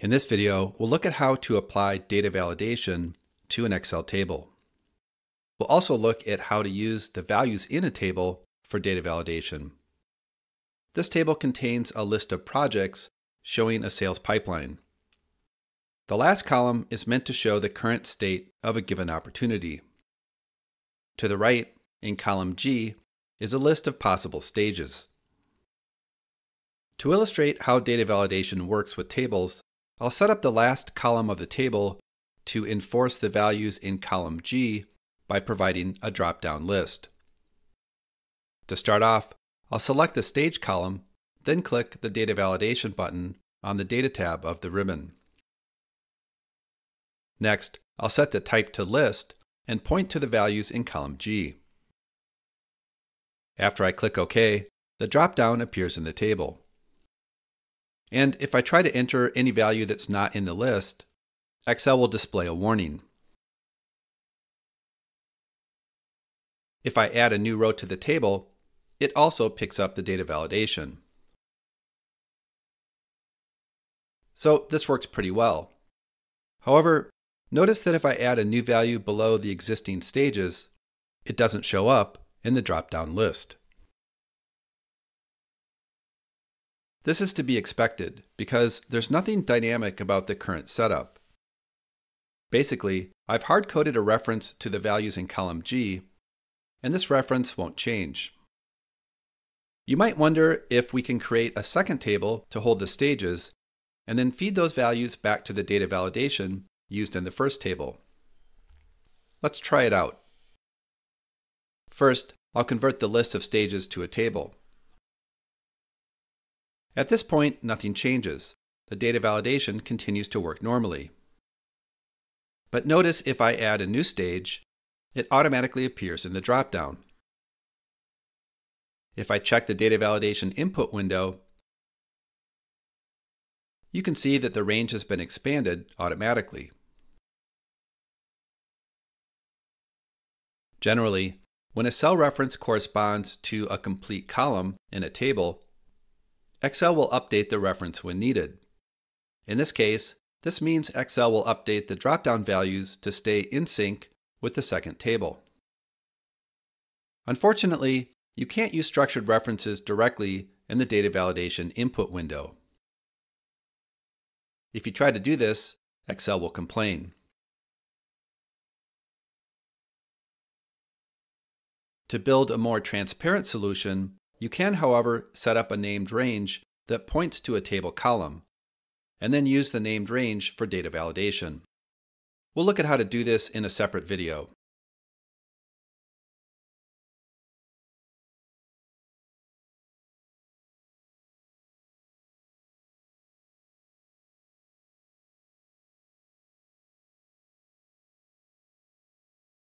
In this video, we'll look at how to apply data validation to an Excel table. We'll also look at how to use the values in a table for data validation. This table contains a list of projects showing a sales pipeline. The last column is meant to show the current state of a given opportunity. To the right, in column G, is a list of possible stages. To illustrate how data validation works with tables, I'll set up the last column of the table to enforce the values in column G by providing a drop-down list. To start off, I'll select the Stage column, then click the Data Validation button on the Data tab of the ribbon. Next, I'll set the type to List and point to the values in column G. After I click OK, the drop-down appears in the table. And if I try to enter any value that's not in the list, Excel will display a warning. If I add a new row to the table, it also picks up the data validation. So this works pretty well. However, notice that if I add a new value below the existing stages, it doesn't show up in the drop-down list. This is to be expected because there's nothing dynamic about the current setup. Basically, I've hard-coded a reference to the values in column G, and this reference won't change. You might wonder if we can create a second table to hold the stages, and then feed those values back to the data validation used in the first table. Let's try it out. First, I'll convert the list of stages to a table. At this point, nothing changes. The data validation continues to work normally. But notice if I add a new stage, it automatically appears in the drop-down. If I check the data validation input window, you can see that the range has been expanded automatically. Generally, when a cell reference corresponds to a complete column in a table, Excel will update the reference when needed. In this case, this means Excel will update the drop-down values to stay in sync with the second table. Unfortunately, you can't use structured references directly in the data validation input window. If you try to do this, Excel will complain. To build a more transparent solution, you can, however, set up a named range that points to a table column, and then use the named range for data validation. We'll look at how to do this in a separate video.